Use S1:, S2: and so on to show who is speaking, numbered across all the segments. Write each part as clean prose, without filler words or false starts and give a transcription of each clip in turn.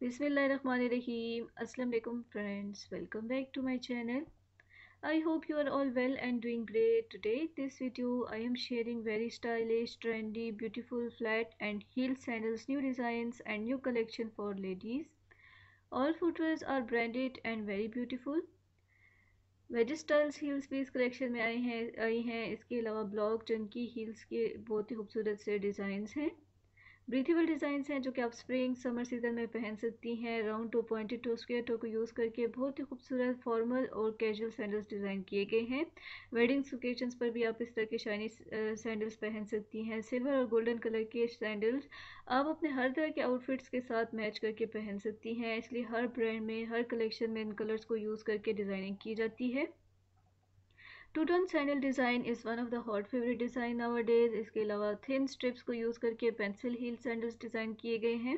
S1: Bismillahirrahmanirrahim. Assalamu alaikum friends. Welcome back to my channel. I hope you are all well and doing great. Today this video I am sharing very stylish, trendy, beautiful flat and heel sandals, new designs and new collection for ladies. All footwears are branded and very beautiful. Wedge styles heels भी इस collection में आई हैं। इसके अलावा block Chunky heels के बहुत ही खूबसूरत से डिज़ाइंस हैं। ब्रीथेबल डिज़ाइंस हैं जो कि आप स्प्रिंग समर सीजन में पहन सकती हैं। Round to pointed to square toe को यूज़ करके बहुत ही खूबसूरत फॉर्मल और कैजुअल सैंडल्स डिज़ाइन किए गए हैं। वेडिंग ओकेजन्स पर भी आप इस तरह के शाइनी सैंडल्स पहन सकती हैं। सिल्वर और गोल्डन कलर के सैंडल्स आप अपने हर तरह के आउटफिट्स के साथ मैच करके पहन सकती हैं। इसलिए हर ब्रांड में, हर कलेक्शन में इन कलर्स को यूज़ करके डिज़ाइनिंग की जाती है। Two tone sandal design is one of the hot favourite design nowadays. इसके अलावा थिन स्ट्रिप्स को यूज़ करके पेंसिल हील सैंडल्स डिज़ाइन किए गए हैं।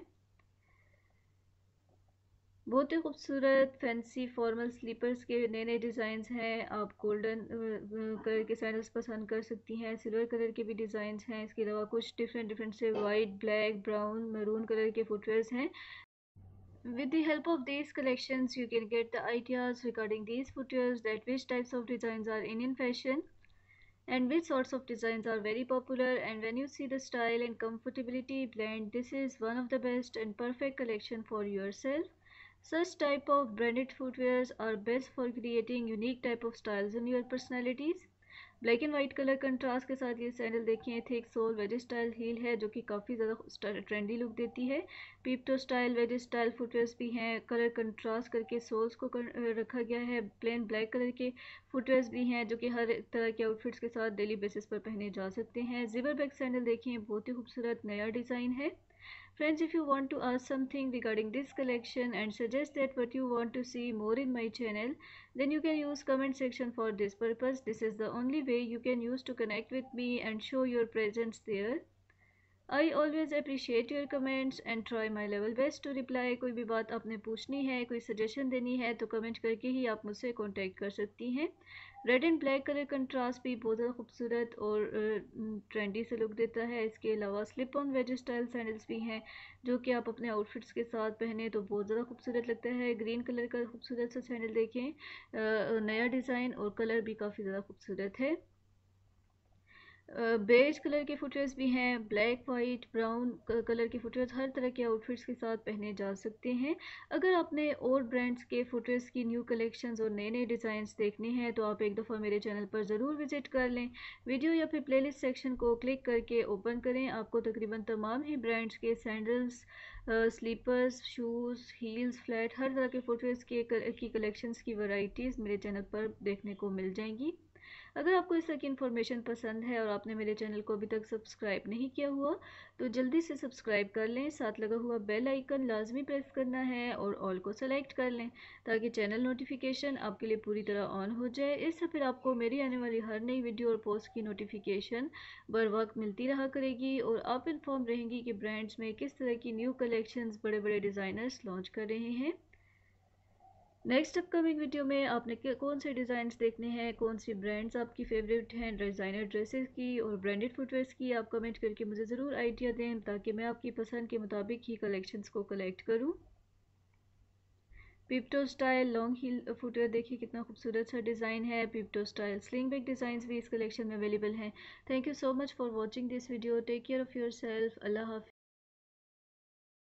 S1: बहुत ही खूबसूरत फैंसी फॉर्मल स्लीपर्स के नए नए डिज़ाइंस हैं। आप गोल्डन कलर के सैंडल्स पसंद कर सकती हैं। सिल्वर कलर के भी डिज़ाइंस हैं। इसके अलावा कुछ डिफरेंट से white, black, brown, maroon colour के फुटवेयर्स हैं। With the help of these collections, you can get the ideas regarding these footwears, that which types of designs are in fashion and which sorts of designs are very popular. And when you see the style and comfortability blend, this is one of the best and perfect collection for yourself. Such type of branded footwears are best for creating unique type of styles in your personalities. Black and white colour contrast के साथ ये sandal देखिए। Thick sole wedge style heel है जो कि काफ़ी ज़्यादा trendy look देती है। Peep toe style wedge style footwears भी हैं। कलर कंट्रास्ट करके सोल्स को रखा गया है। प्लेन ब्लैक कलर के फुटवेयर्स भी हैं जो कि हर तरह के आउटफिट्स के साथ डेली बेसिस पर पहने जा सकते हैं। जिबर बैक सैंडल देखिए, बहुत ही खूबसूरत नया डिज़ाइन है। Friends, if you want to ask something regarding this collection and suggest that what you want to see more in my channel, then you can use comment section for this purpose. This is the only way you can use to connect with me and show your presence there. I always appreciate your comments and try my level best to reply. कोई भी बात आपने पूछनी है, कोई suggestion देनी है तो कमेंट करके ही आप मुझसे कांटेक्ट कर सकती हैं। Red and black colour contrast भी बहुत ज़्यादा खूबसूरत और ट्रेंडी से लुक देता है। इसके अलावा slip on wedge style sandals भी हैं जो कि आप अपने आउटफिट्स के साथ पहने तो बहुत ज़्यादा खूबसूरत लगता है। ग्रीन कलर का खूबसूरत सा सैंडल देखें, नया डिज़ाइन और कलर भी काफ़ी ज़्यादा खूबसूरत है। बेज कलर के फुटवेयर्स भी हैं। ब्लैक, वाइट, ब्राउन कलर के फुटवेयर्स हर तरह के आउटफिट्स के साथ पहने जा सकते हैं। अगर आपने और ब्रांड्स के फुटवेयर्स की न्यू कलेक्शंस और नए नए डिज़ाइंस देखने हैं तो आप एक दफ़ा मेरे चैनल पर ज़रूर विजिट कर लें। वीडियो या फिर प्लेलिस्ट सेक्शन को क्लिक करके ओपन करें। आपको तकरीबन तमाम ही ब्रांड्स के sandals, slippers, shoes, heels, flat, हर तरह के फुटवेयर्स की कलेक्शंस की वैरायटीज़ मेरे चैनल पर देखने को मिल जाएंगी। अगर आपको इस तरह की इन्फॉर्मेशन पसंद है और आपने मेरे चैनल को अभी तक सब्सक्राइब नहीं किया हुआ तो जल्दी से सब्सक्राइब कर लें। साथ लगा हुआ बेल आइकन लाजमी प्रेस करना है और ऑल को सेलेक्ट कर लें ताकि चैनल नोटिफिकेशन आपके लिए पूरी तरह ऑन हो जाए। इससे फिर आपको मेरी आने वाली हर नई वीडियो और पोस्ट की नोटिफिकेशन बर वक्त मिलती रहा करेगी और आप इन्फॉर्म रहेंगी कि ब्रांड्स में किस तरह की न्यू कलेक्शंस बड़े बड़े डिज़ाइनर्स लॉन्च कर रहे हैं। नेक्स्ट अपकमिंग वीडियो में आपने कौन से डिज़ाइंस देखने हैं, कौन सी ब्रांड्स आपकी फेवरेट हैं डिज़ाइनर ड्रेसेस की और ब्रांडेड फुटवेयर्स की, आप कमेंट करके मुझे ज़रूर आइडिया दें ताकि मैं आपकी पसंद के मुताबिक ही कलेक्शंस को कलेक्ट करूं। Peep toe style long heel footwear देखिए कितना खूबसूरत सा डिज़ाइन है। Peep toe style sling back designs भी इस कलेक्शन में अवेलेबल हैं। Thank you so much for watching this video. Take care of your self. अल्लाह हाफ़िज़।